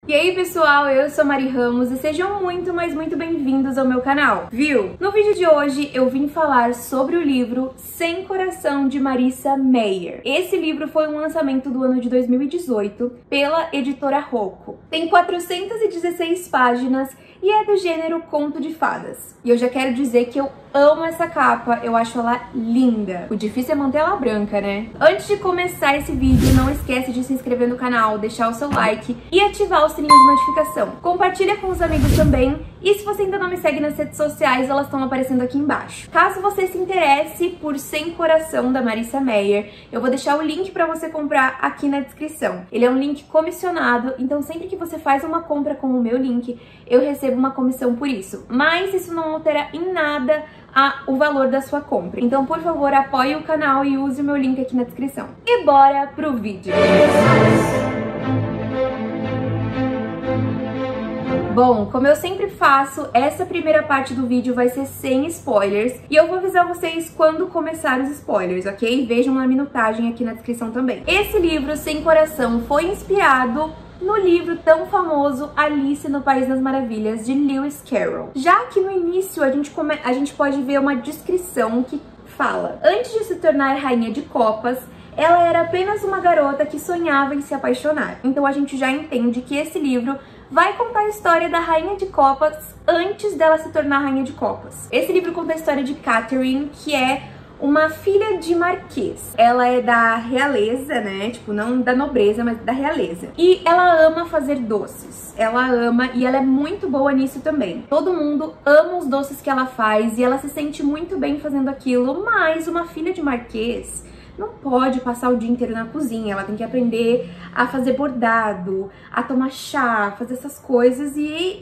E aí pessoal, eu sou a Mari Ramos e sejam muito, mas muito bem-vindos ao meu canal, viu? No vídeo de hoje eu vim falar sobre o livro Sem Coração, de Marissa Meyer. Esse livro foi um lançamento do ano de 2018 pela editora Rocco. Tem 416 páginas e é do gênero conto de fadas. E eu já quero dizer que eu amo essa capa, eu acho ela linda. O difícil é manter ela branca, né? Antes de começar esse vídeo, não esquece de se inscrever no canal, deixar o seu like e ativar o sininho de notificação. Compartilha com os amigos também. E se você ainda não me segue nas redes sociais, elas estão aparecendo aqui embaixo. Caso você se interesse por Sem Coração, da Marissa Meyer, eu vou deixar o link para você comprar aqui na descrição. Ele é um link comissionado, então sempre que você faz uma compra com o meu link, eu recebo uma comissão por isso. Mas isso não altera em nada o valor da sua compra. Então, por favor, apoie o canal e use o meu link aqui na descrição. E bora pro vídeo! Bom, como eu sempre faço, essa primeira parte do vídeo vai ser sem spoilers e eu vou avisar vocês quando começar os spoilers, ok? Vejam a minutagem aqui na descrição também. Esse livro, Sem Coração, foi inspirado no livro tão famoso Alice no País das Maravilhas, de Lewis Carroll. Já que no início a gente pode ver uma descrição que fala: antes de se tornar rainha de copas, ela era apenas uma garota que sonhava em se apaixonar. Então a gente já entende que esse livro vai contar a história da rainha de copas antes dela se tornar rainha de copas. Esse livro conta a história de Catherine, que é uma filha de marquês. Ela é da realeza, né? Tipo, não da nobreza, mas da realeza. E ela ama fazer doces. Ela ama e ela é muito boa nisso também. Todo mundo ama os doces que ela faz e ela se sente muito bem fazendo aquilo, mas uma filha de marquês não pode passar o dia inteiro na cozinha, ela tem que aprender a fazer bordado, a tomar chá, fazer essas coisas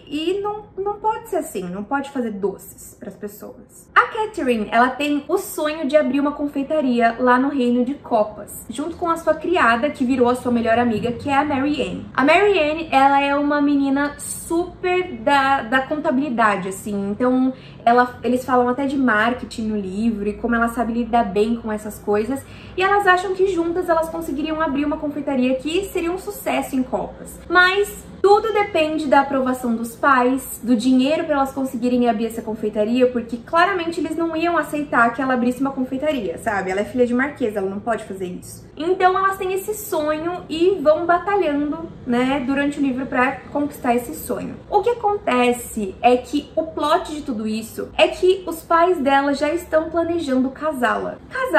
e não pode ser assim, não pode fazer doces para as pessoas. A Catherine, ela tem o sonho de abrir uma confeitaria lá no Reino de Copas, junto com a sua criada, que virou a sua melhor amiga, que é a Mary Ann. A Mary Ann, ela é uma menina super da contabilidade, assim, então eles falam até de marketing no livro e como ela sabe lidar bem com essas coisas. E elas acham que juntas elas conseguiriam abrir uma confeitaria que seria um sucesso em Copas. Mas tudo depende da aprovação dos pais, do dinheiro para elas conseguirem abrir essa confeitaria, porque claramente eles não iam aceitar que ela abrisse uma confeitaria, sabe? Ela é filha de marquesa, ela não pode fazer isso. Então elas têm esse sonho e vão batalhando, né, durante o livro para conquistar esse sonho. O que acontece é que o plot de tudo isso é que os pais dela já estão planejando casá-la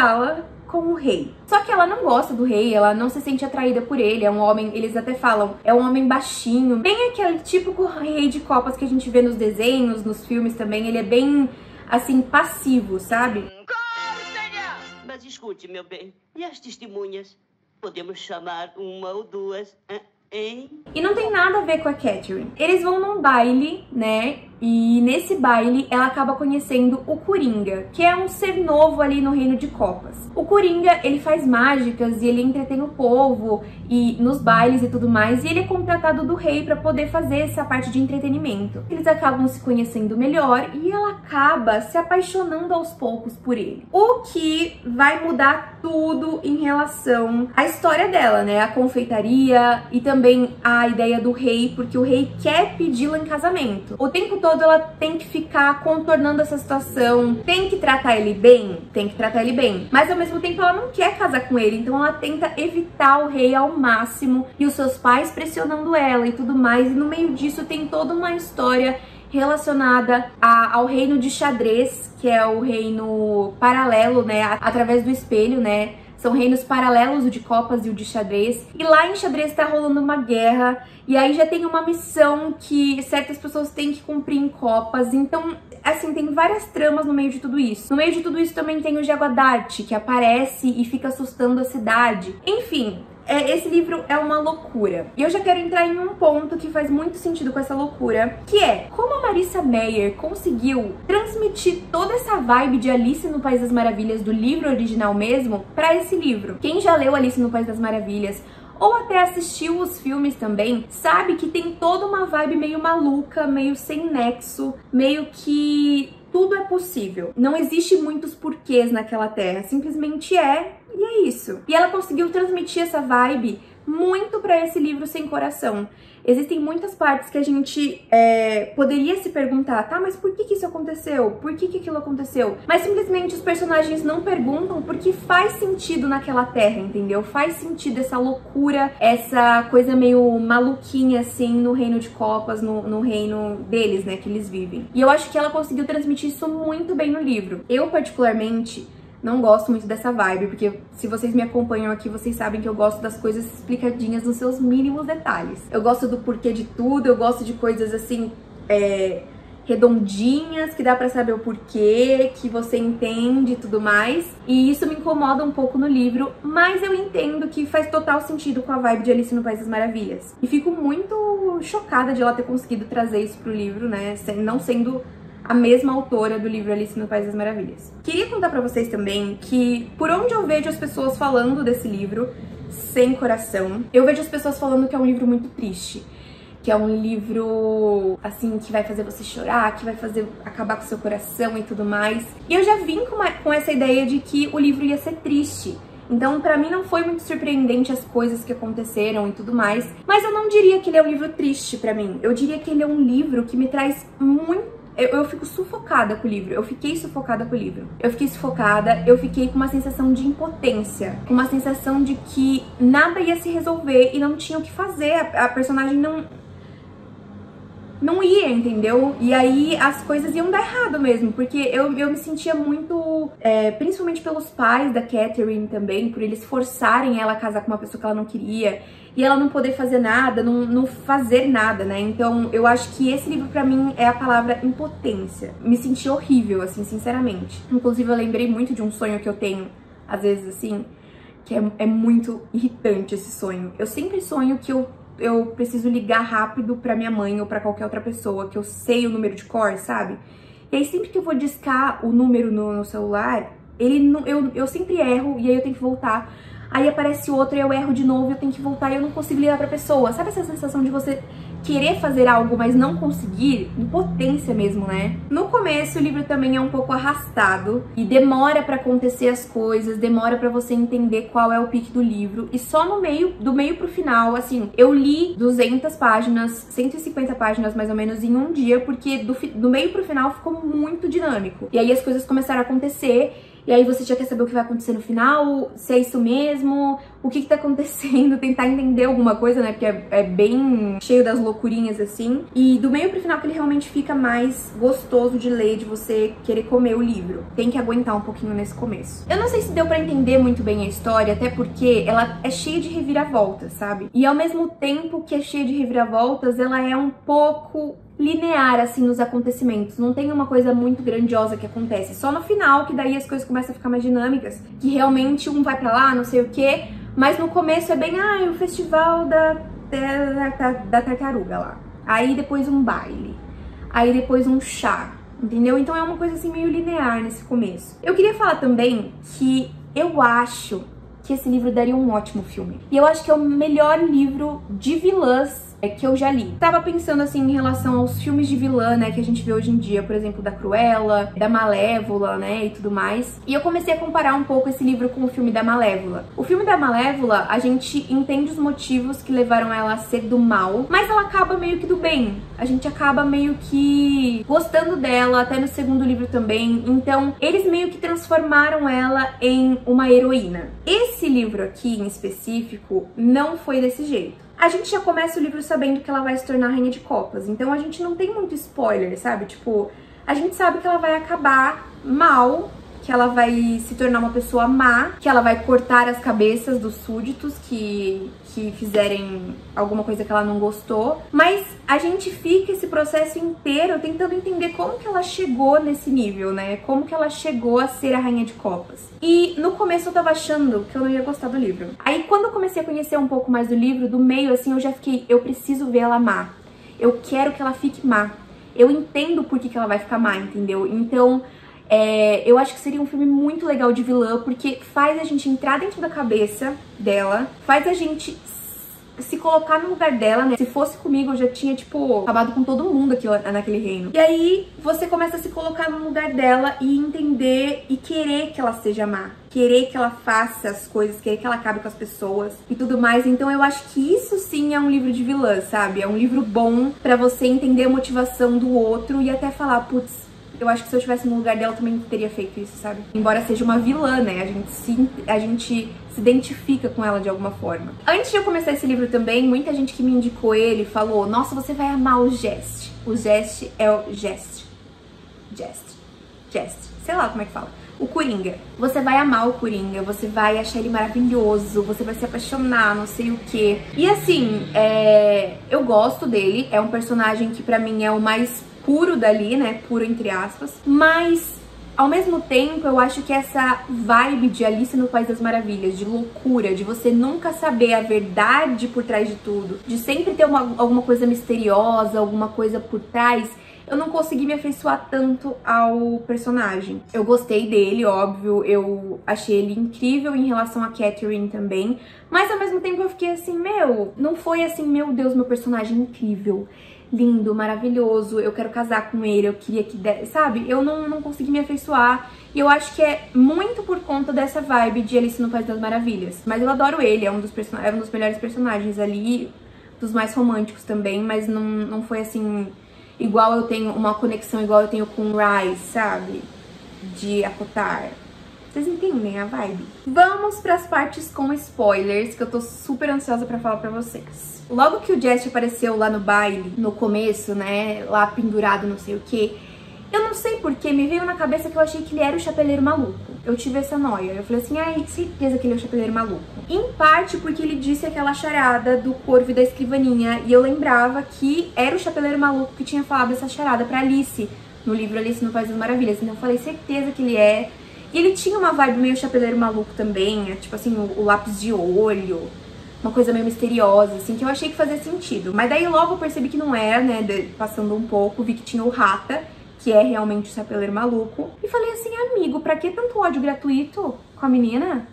com o rei. Só que ela não gosta do rei, ela não se sente atraída por ele, é um homem, eles até falam, é um homem baixinho, bem aquele típico rei de copas que a gente vê nos desenhos, nos filmes também, ele é bem, assim, passivo, sabe? Mas escute, meu bem, e as testemunhas? Podemos chamar uma ou duas, hein? E não tem nada a ver com a Catherine. Eles vão num baile, né? E nesse baile ela acaba conhecendo o Coringa, que é um ser novo ali no Reino de Copas. O Coringa, ele faz mágicas e ele entretém o povo e nos bailes e tudo mais, e ele é contratado do rei para poder fazer essa parte de entretenimento. Eles acabam se conhecendo melhor e ela acaba se apaixonando aos poucos por ele. O que vai mudar tudo em relação à história dela, né? A confeitaria e também a ideia do rei, porque o rei quer pedi-la em casamento. O tempo todo ela tem que ficar contornando essa situação, tem que tratar ele bem, mas ao mesmo tempo ela não quer casar com ele, então ela tenta evitar o rei ao máximo e os seus pais pressionando ela e tudo mais, e no meio disso tem toda uma história relacionada ao reino de xadrez, que é o reino paralelo, né, através do espelho, né? São reinos paralelos, o de copas e o de xadrez. E lá em xadrez tá rolando uma guerra. E aí já tem uma missão que certas pessoas têm que cumprir em copas. Então, assim, tem várias tramas no meio de tudo isso. No meio de tudo isso também tem o Jaguadarte, que aparece e fica assustando a cidade. Enfim, esse livro é uma loucura. E eu já quero entrar em um ponto que faz muito sentido com essa loucura, que é como a Marissa Meyer conseguiu transmitir toda essa vibe de Alice no País das Maravilhas, do livro original mesmo, pra esse livro. Quem já leu Alice no País das Maravilhas ou até assistiu os filmes também, sabe que tem toda uma vibe meio maluca, meio sem nexo, meio que tudo é possível. Não existe muitos porquês naquela terra, simplesmente é, e é isso. E ela conseguiu transmitir essa vibe muito pra esse livro sem coração. Existem muitas partes que a gente poderia se perguntar, tá, mas por que isso aconteceu? Por que aquilo aconteceu? Mas simplesmente os personagens não perguntam porque faz sentido naquela terra, entendeu? Faz sentido essa loucura, essa coisa meio maluquinha, assim, no reino de copas, no reino deles, né, que eles vivem. E eu acho que ela conseguiu transmitir isso muito bem no livro. Eu, particularmente, não gosto muito dessa vibe, porque se vocês me acompanham aqui, vocês sabem que eu gosto das coisas explicadinhas nos seus mínimos detalhes. Eu gosto do porquê de tudo, eu gosto de coisas assim, redondinhas, que dá pra saber o porquê, que você entende e tudo mais. E isso me incomoda um pouco no livro, mas eu entendo que faz total sentido com a vibe de Alice no País das Maravilhas. E fico muito chocada de ela ter conseguido trazer isso pro livro, né, não sendo a mesma autora do livro Alice no País das Maravilhas. Queria contar pra vocês também que, por onde eu vejo as pessoas falando desse livro, sem coração, eu vejo as pessoas falando que é um livro muito triste, que é um livro, assim, que vai fazer você chorar, que vai fazer acabar com o seu coração e tudo mais. E eu já vim com essa ideia de que o livro ia ser triste. Então, pra mim, não foi muito surpreendente as coisas que aconteceram e tudo mais. Mas eu não diria que ele é um livro triste pra mim. Eu diria que ele é um livro que me traz muito... Eu fico sufocada com o livro, eu fiquei sufocada com o livro. Eu fiquei sufocada, eu fiquei com uma sensação de impotência, com uma sensação de que nada ia se resolver e não tinha o que fazer, a personagem não ia, entendeu? E aí as coisas iam dar errado mesmo, porque eu me sentia muito, principalmente pelos pais da Catherine também, por eles forçarem ela a casar com uma pessoa que ela não queria, e ela não poder fazer nada, não fazer nada, né? Então eu acho que esse livro pra mim é a palavra impotência. Me senti horrível, assim, sinceramente. Inclusive eu lembrei muito de um sonho que eu tenho, às vezes assim, que é muito irritante esse sonho. Eu sempre sonho que eu preciso ligar rápido pra minha mãe ou pra qualquer outra pessoa, que eu sei o número de cor, sabe? E aí sempre que eu vou discar o número no celular, eu sempre erro e aí eu tenho que voltar. Aí aparece outro e eu erro de novo e eu tenho que voltar e eu não consigo ligar pra pessoa. Sabe essa sensação de você querer fazer algo, mas não conseguir? Impotência mesmo, né? No começo, o livro também é um pouco arrastado e demora pra acontecer as coisas, demora pra você entender qual é o pique do livro. E só do meio pro final, assim, eu li 200 páginas, 150 páginas mais ou menos em um dia, porque do meio pro final ficou muito dinâmico. E aí as coisas começaram a acontecer. E aí você já quer saber o que vai acontecer no final, se é isso mesmo, o que tá acontecendo, tentar entender alguma coisa, né, porque é bem cheio das loucurinhas, assim. E do meio pro final que ele realmente fica mais gostoso de ler, de você querer comer o livro. Tem que aguentar um pouquinho nesse começo. Eu não sei se deu pra entender muito bem a história, até porque ela é cheia de reviravoltas, sabe? E ao mesmo tempo que é cheia de reviravoltas, ela é um pouco linear, assim, nos acontecimentos. Não tem uma coisa muito grandiosa que acontece. Só no final, que daí as coisas começam a ficar mais dinâmicas. Que realmente um vai pra lá, não sei o quê. Mas no começo é bem, o festival da tartaruga lá. Aí depois um baile. Aí depois um chá. Entendeu? Então é uma coisa assim meio linear nesse começo. Eu queria falar também que eu acho que esse livro daria um ótimo filme. E eu acho que é o melhor livro de vilãs que eu já li. Tava pensando assim em relação aos filmes de vilã, né, que a gente vê hoje em dia, por exemplo, da Cruella, da Malévola, né, e tudo mais. E eu comecei a comparar um pouco esse livro com o filme da Malévola. O filme da Malévola, a gente entende os motivos que levaram ela a ser do mal, mas ela acaba meio que do bem. A gente acaba meio que gostando dela, até no segundo livro também. Então, eles meio que transformaram ela em uma heroína. Esse livro aqui, em específico, não foi desse jeito. A gente já começa o livro sabendo que ela vai se tornar Rainha de Copas, então a gente não tem muito spoiler, sabe? Tipo, a gente sabe que ela vai acabar mal, que ela vai se tornar uma pessoa má, que ela vai cortar as cabeças dos súditos que fizerem alguma coisa que ela não gostou. Mas a gente fica esse processo inteiro tentando entender como que ela chegou nesse nível, né? Como que ela chegou a ser a Rainha de Copas. E no começo eu tava achando que eu não ia gostar do livro. Aí quando eu comecei a conhecer um pouco mais do livro, do meio assim, eu já fiquei, eu preciso ver ela má. Eu quero que ela fique má. Eu entendo por que ela vai ficar má, entendeu? Então, eu acho que seria um filme muito legal de vilã, porque faz a gente entrar dentro da cabeça dela, faz a gente se colocar no lugar dela, né? Se fosse comigo, eu já tinha, tipo, acabado com todo mundo aqui, naquele reino. E aí, você começa a se colocar no lugar dela e entender e querer que ela seja má. Querer que ela faça as coisas, querer que ela acabe com as pessoas e tudo mais. Então eu acho que isso sim é um livro de vilã, sabe? É um livro bom pra você entender a motivação do outro e até falar, putz, eu acho que se eu estivesse no lugar dela, eu também teria feito isso, sabe? Embora seja uma vilã, né? A gente se identifica com ela de alguma forma. Antes de eu começar esse livro também, muita gente que me indicou ele falou, nossa, você vai amar o Jest. O Jest é o Jest, sei lá como é que fala. O Coringa. Você vai amar o Coringa, você vai achar ele maravilhoso, você vai se apaixonar, não sei o quê. E assim, eu gosto dele, é um personagem que pra mim é o mais puro dali, né, puro entre aspas, mas ao mesmo tempo eu acho que essa vibe de Alice no País das Maravilhas, de loucura, de você nunca saber a verdade por trás de tudo, de sempre ter alguma coisa misteriosa, alguma coisa por trás, eu não consegui me afeiçoar tanto ao personagem. Eu gostei dele, óbvio, eu achei ele incrível em relação a Catherine também, mas ao mesmo tempo eu fiquei assim, não foi assim, meu Deus, meu personagem incrível, lindo, maravilhoso, eu quero casar com ele, eu queria que sabe? Eu não consegui me afeiçoar e eu acho que é muito por conta dessa vibe de Alice no País das Maravilhas. Mas eu adoro ele, é um dos melhores personagens ali, dos mais românticos também, mas não foi assim, igual eu tenho uma conexão igual eu tenho com Rice, sabe? De Acotar. Vocês entendem a vibe? Vamos pras partes com spoilers, que eu tô super ansiosa pra falar pra vocês. Logo que o Jest apareceu lá no baile, no começo, né, lá pendurado não sei o que, eu não sei porquê, me veio na cabeça que eu achei que ele era o Chapeleiro Maluco. Eu tive essa noia, eu falei assim, ai, certeza que ele é o Chapeleiro Maluco. Em parte porque ele disse aquela charada do Corvo e da Escrivaninha, e eu lembrava que era o Chapeleiro Maluco que tinha falado essa charada pra Alice, no livro Alice no País das Maravilhas. Então eu falei, certeza que ele é. E ele tinha uma vibe meio Chapeleiro Maluco também, tipo assim, o lápis de olho, uma coisa meio misteriosa, assim, que eu achei que fazia sentido. Mas daí logo eu percebi que não era, né, passando um pouco, vi que tinha o Rata, que é realmente o Chapeleiro Maluco. E falei assim, amigo, pra que tanto ódio gratuito com a menina,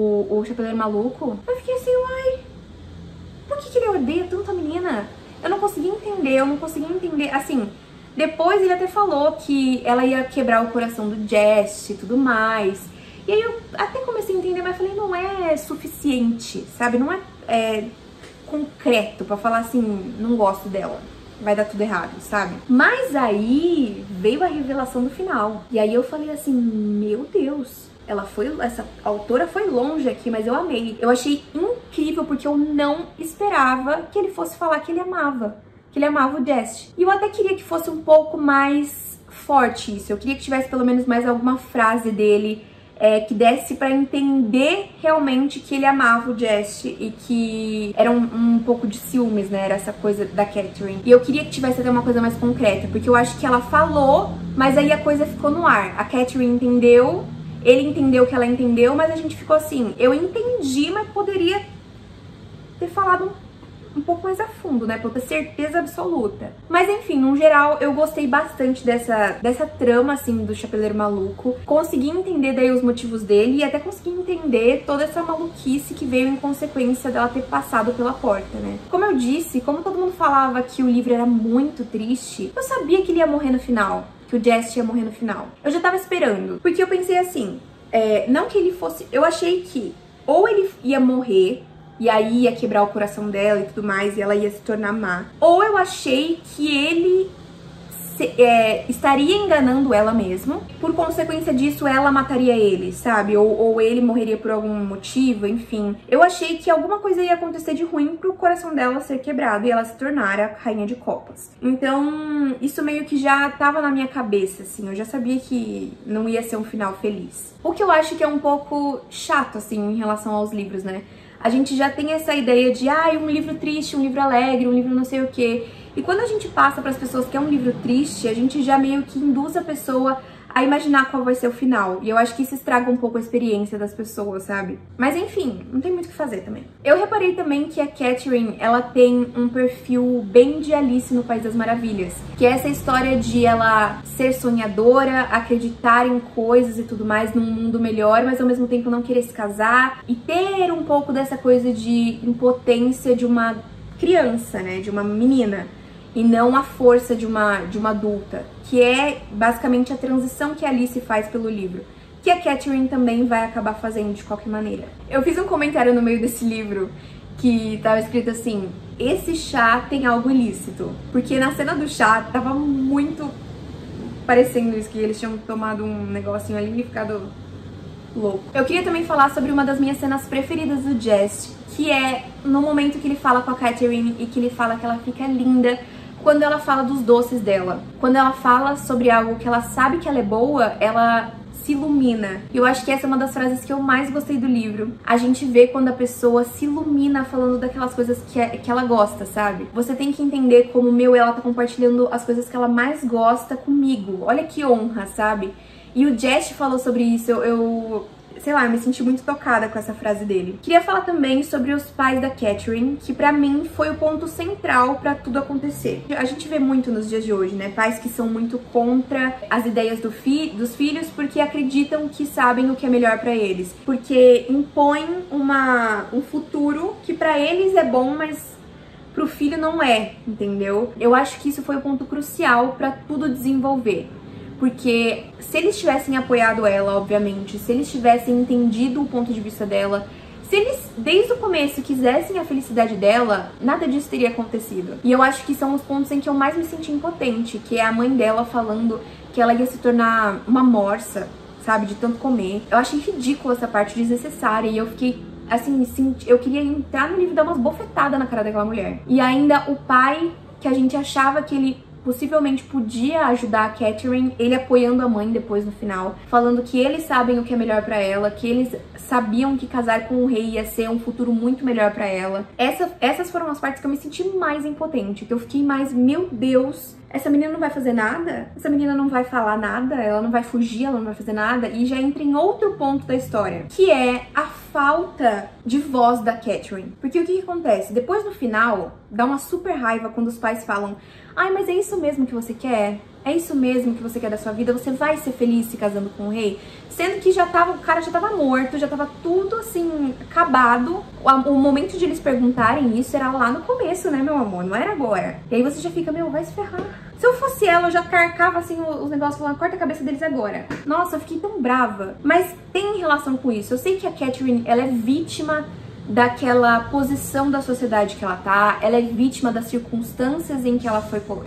o Chapeleiro Maluco? Eu fiquei assim, uai, por que ele odeia tanto a menina? Eu não conseguia entender, assim... Depois ele até falou que ela ia quebrar o coração do Jest e tudo mais. E aí eu até comecei a entender, mas falei, não é suficiente, sabe? Não é concreto pra falar assim, não gosto dela, vai dar tudo errado, sabe? Mas aí veio a revelação do final. E aí eu falei assim, meu Deus, essa autora foi longe aqui, mas eu amei. Eu achei incrível porque eu não esperava que ele fosse falar que ele amava o Jest. E eu até queria que fosse um pouco mais forte isso. Eu queria que tivesse pelo menos mais alguma frase dele que desse pra entender realmente que ele amava o Jest e que era um pouco de ciúmes, né? Era essa coisa da Catherine. E eu queria que tivesse até uma coisa mais concreta, porque eu acho que ela falou, mas aí a coisa ficou no ar. A Catherine entendeu, ele entendeu que ela entendeu, mas a gente ficou assim, eu entendi, mas poderia ter falado um pouco mais a fundo, né, pra eu ter certeza absoluta. Mas enfim, no geral, eu gostei bastante dessa trama, assim, do Chapeleiro Maluco. Consegui entender daí os motivos dele e até consegui entender toda essa maluquice que veio em consequência dela ter passado pela porta, né. Como eu disse, como todo mundo falava que o livro era muito triste, eu sabia que ele ia morrer no final, que o Jest ia morrer no final. Eu já tava esperando, porque eu pensei assim, não que ele fosse... Eu achei que ou ele ia morrer e aí ia quebrar o coração dela e tudo mais, e ela ia se tornar má. Ou eu achei que ele estaria enganando ela mesmo, por consequência disso ela mataria ele, sabe? Ou ele morreria por algum motivo, enfim. Eu achei que alguma coisa ia acontecer de ruim pro coração dela ser quebrado e ela se tornar a Rainha de Copas. Então, isso meio que já tava na minha cabeça, assim, eu já sabia que não ia ser um final feliz. O que eu acho que é um pouco chato, assim, em relação aos livros, né? A gente já tem essa ideia de, um livro triste, um livro alegre, um livro não sei o quê. E quando a gente passa para as pessoas que é um livro triste, a gente já meio que induz a pessoa a imaginar qual vai ser o final. E eu acho que isso estraga um pouco a experiência das pessoas, sabe? Mas enfim, não tem muito o que fazer também. Eu reparei também que a Catherine, ela tem um perfil bem de Alice no País das Maravilhas, que é essa história de ela ser sonhadora, acreditar em coisas e tudo mais, num mundo melhor, mas ao mesmo tempo não querer se casar e ter um pouco dessa coisa de impotência de uma criança, né, de uma menina, e não a força de uma adulta, que é basicamente a transição que a Alice faz pelo livro, que a Catherine também vai acabar fazendo de qualquer maneira. Eu fiz um comentário no meio desse livro que tava escrito assim: esse chá tem algo ilícito, porque na cena do chá tava muito parecendo isso, que eles tinham tomado um negocinho ali e ficado louco. Eu queria também falar sobre uma das minhas cenas preferidas do Jest, que é no momento que ele fala com a Catherine e que ele fala que ela fica linda quando ela fala dos doces dela. Quando ela fala sobre algo que ela sabe que ela é boa, ela se ilumina. E eu acho que essa é uma das frases que eu mais gostei do livro. A gente vê quando a pessoa se ilumina falando daquelas coisas que ela gosta, sabe? Você tem que entender como, ela tá compartilhando as coisas que ela mais gosta comigo. Olha que honra, sabe? E o Jest falou sobre isso, sei lá, eu me senti muito tocada com essa frase dele. Queria falar também sobre os pais da Catherine, que pra mim foi o ponto central pra tudo acontecer. A gente vê muito nos dias de hoje, né? Pais que são muito contra as ideias dos filhos porque acreditam que sabem o que é melhor pra eles. Porque impõem um futuro que pra eles é bom, mas pro filho não é, entendeu? Eu acho que isso foi o ponto crucial pra tudo desenvolver. Porque se eles tivessem apoiado ela, obviamente, se eles tivessem entendido o ponto de vista dela, se eles, desde o começo, quisessem a felicidade dela, nada disso teria acontecido. E eu acho que são os pontos em que eu mais me senti impotente, que é a mãe dela falando que ela ia se tornar uma morsa, sabe, de tanto comer. Eu achei ridícula essa parte, desnecessária, e eu fiquei assim, eu queria entrar no livro e dar umas bofetadas na cara daquela mulher. E ainda o pai, que a gente achava que ele possivelmente podia ajudar a Catherine, ele apoiando a mãe depois no final, falando que eles sabem o que é melhor pra ela, que eles sabiam que casar com o rei ia ser um futuro muito melhor pra ela. Essas foram as partes que eu me senti mais impotente, que eu fiquei mais, meu Deus, essa menina não vai fazer nada? Essa menina não vai falar nada? Ela não vai fugir? Ela não vai fazer nada? E já entra em outro ponto da história, que é a falta de voz da Catherine. Porque o que acontece? Depois, no final, dá uma super raiva quando os pais falam: ai, mas é isso mesmo que você quer? É isso mesmo que você quer da sua vida? Você vai ser feliz se casando com o rei? Sendo que o cara já tava morto, já tava tudo assim, acabado. O momento de eles perguntarem isso era lá no começo, né, meu amor? Não era agora. E aí você já fica, vai se ferrar. Se eu fosse ela, eu já carcava assim os negócios falando, corta a cabeça deles agora. Nossa, eu fiquei tão brava. Mas tem relação com isso. Eu sei que a Catherine, ela é vítima daquela posição da sociedade que ela tá, ela é vítima das circunstâncias em que ela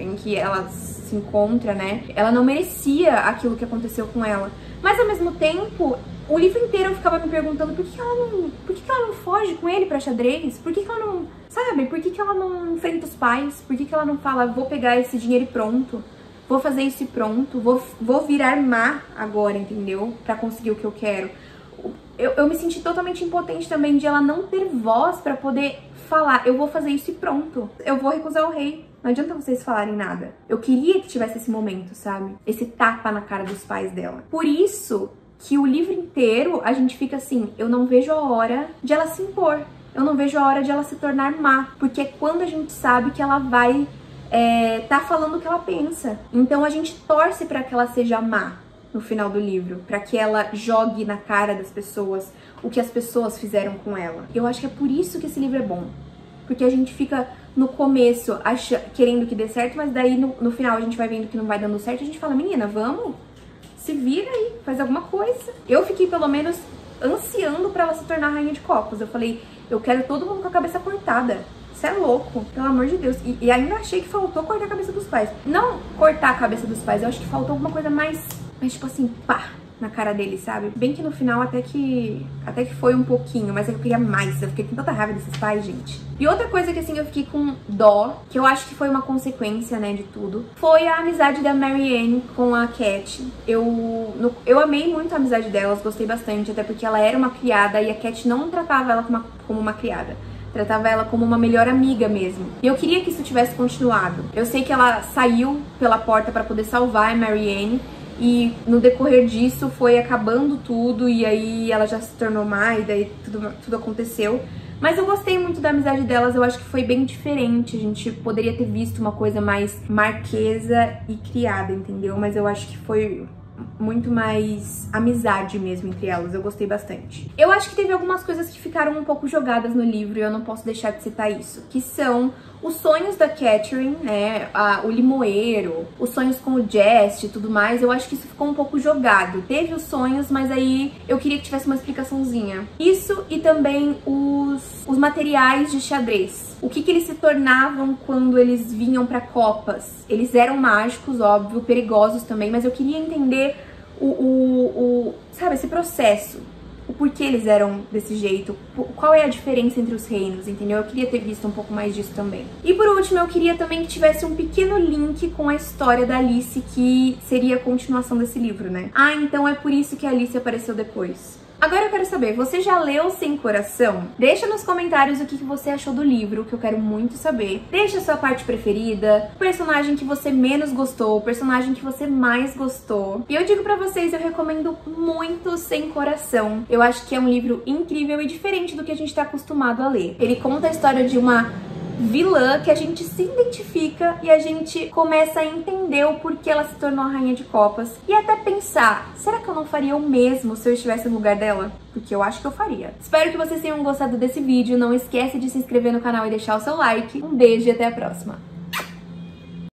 se encontra, né? Ela não merecia aquilo que aconteceu com ela. Mas ao mesmo tempo, o livro inteiro eu ficava me perguntando por que ela não foge com ele pra xadrez? Por que ela não, sabe? Por que ela não enfrenta os pais? Por que ela não fala, vou pegar esse dinheiro e pronto? Vou fazer isso e pronto? Vou virar má agora, entendeu? Pra conseguir o que eu quero. Eu me senti totalmente impotente também de ela não ter voz pra poder falar, eu vou fazer isso e pronto. Eu vou recusar o rei. Não adianta vocês falarem nada. Eu queria que tivesse esse momento, sabe? Esse tapa na cara dos pais dela. Por isso que o livro inteiro a gente fica assim, eu não vejo a hora de ela se impor. Eu não vejo a hora de ela se tornar má. Porque é quando a gente sabe que ela vai tá falando o que ela pensa. Então a gente torce pra que ela seja má no final do livro, pra que ela jogue na cara das pessoas o que as pessoas fizeram com ela. Eu acho que é por isso que esse livro é bom. Porque a gente fica no começo querendo que dê certo, mas daí no final a gente vai vendo que não vai dando certo e a gente fala, menina, vamos, se vira aí, faz alguma coisa. Eu fiquei pelo menos ansiando pra ela se tornar rainha de copas. Eu falei, eu quero todo mundo com a cabeça cortada. Isso é louco, pelo amor de Deus. E ainda achei que faltou cortar a cabeça dos pais. Não cortar a cabeça dos pais, eu acho que faltou alguma coisa mais tipo assim, pá, na cara dele, sabe? Bem que no final até que foi um pouquinho, mas eu queria mais. Eu fiquei com tanta raiva desses pais, gente. E outra coisa que assim eu fiquei com dó, que eu acho que foi uma consequência, né, de tudo, foi a amizade da Marianne com a Cat. Eu amei muito a amizade delas, gostei bastante, até porque ela era uma criada e a Cat não tratava ela como uma criada. Tratava ela como uma melhor amiga mesmo. E eu queria que isso tivesse continuado. Eu sei que ela saiu pela porta pra poder salvar a Marianne. e no decorrer disso foi acabando tudo, e aí ela já se tornou má, e daí tudo aconteceu. Mas eu gostei muito da amizade delas, eu acho que foi bem diferente, a gente poderia ter visto uma coisa mais marquesa e criada, entendeu? Mas eu acho que foi muito mais amizade mesmo entre elas, eu gostei bastante. Eu acho que teve algumas coisas que ficaram um pouco jogadas no livro e eu não posso deixar de citar isso, que são os sonhos da Catherine, né, o limoeiro, os sonhos com o Jest e tudo mais. Eu acho que isso ficou um pouco jogado. Teve os sonhos, mas aí eu queria que tivesse uma explicaçãozinha. Isso e também os materiais de xadrez. O que eles se tornavam quando eles vinham pra copas. Eles eram mágicos, óbvio, perigosos também, mas eu queria entender sabe, esse processo. O porquê eles eram desse jeito, qual é a diferença entre os reinos, entendeu? Eu queria ter visto um pouco mais disso também. E por último, eu queria também que tivesse um pequeno link com a história da Alice, que seria a continuação desse livro, né? Ah, então é por isso que a Alice apareceu depois. Agora eu quero saber, você já leu Sem Coração? Deixa nos comentários o que você achou do livro, que eu quero muito saber. Deixa a sua parte preferida, o personagem que você menos gostou, o personagem que você mais gostou. E eu digo pra vocês, eu recomendo muito Sem Coração. Eu acho que é um livro incrível e diferente do que a gente tá acostumado a ler. Ele conta a história de uma vilã que a gente se identifica e a gente começa a entender o porquê ela se tornou a rainha de copas e até pensar, será que eu não faria o mesmo se eu estivesse no lugar dela? Porque eu acho que eu faria. Espero que vocês tenham gostado desse vídeo, não esquece de se inscrever no canal e deixar o seu like. Um beijo e até a próxima!